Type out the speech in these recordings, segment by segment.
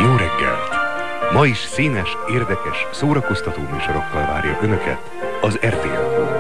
Jó reggelt! Ma is színes, érdekes, szórakoztató műsorokkal várja Önöket az RTL Klub.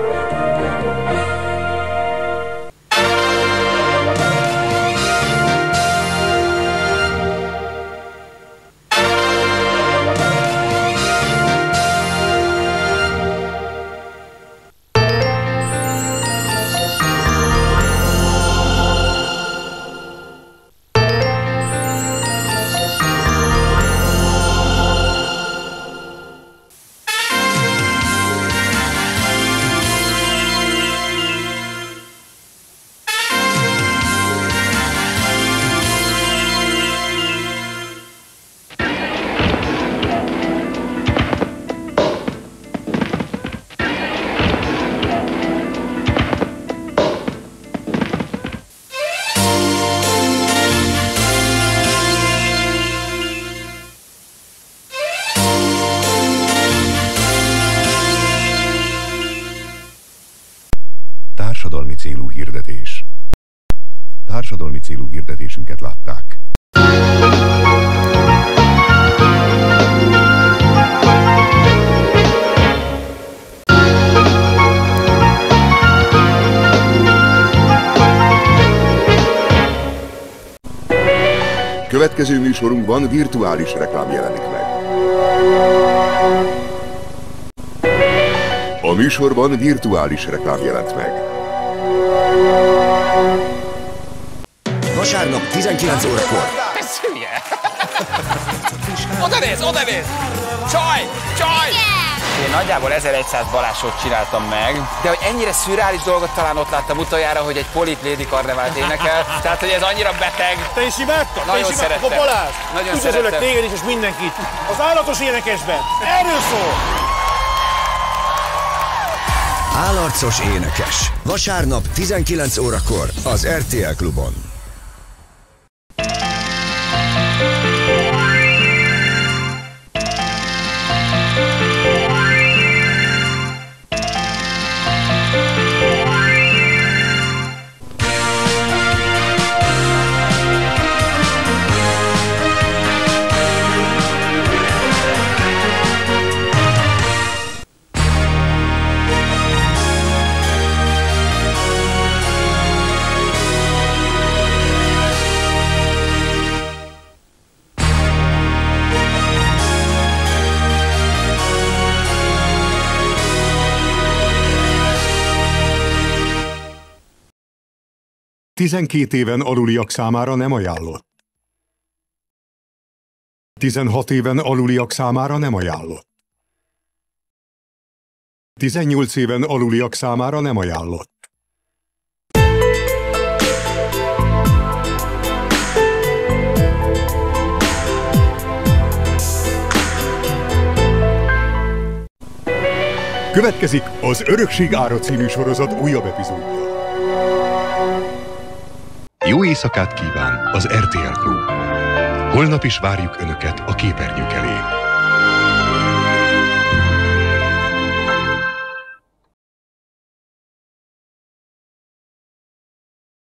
Társadalmi célú hirdetés. Társadalmi célú hirdetésünket látták. Következő műsorunkban virtuális reklám jelenik meg. A műsorban virtuális reklám jelent meg. Vasárnap 19 órakor. Ez hülye! Oda néz! Csaj! Én nagyjából 1100 balásot csináltam meg, de hogy ennyire szürreális dolgot talán ott láttam utoljára, hogy egy Polit Lady Karnevált énekel. Tehát, hogy ez annyira beteg. Te is imádtad? Nagyon szerettem. A Balázs! Nagyon üdvözöllek szerettem. téged is, és mindenkit. Az állatos énekesben. Erről szól! Állarcos énekes. Vasárnap 19 órakor az RTL Klubon. Tizenkét éven aluliak számára nem ajánlott. 16 éven aluliak számára nem ajánlott. 18 éven aluliak számára nem ajánlott. Következik az Örökség ára című sorozat újabb epizódja. Jó éjszakát kíván az RTL Klub. Holnap is várjuk Önöket a képernyők elé.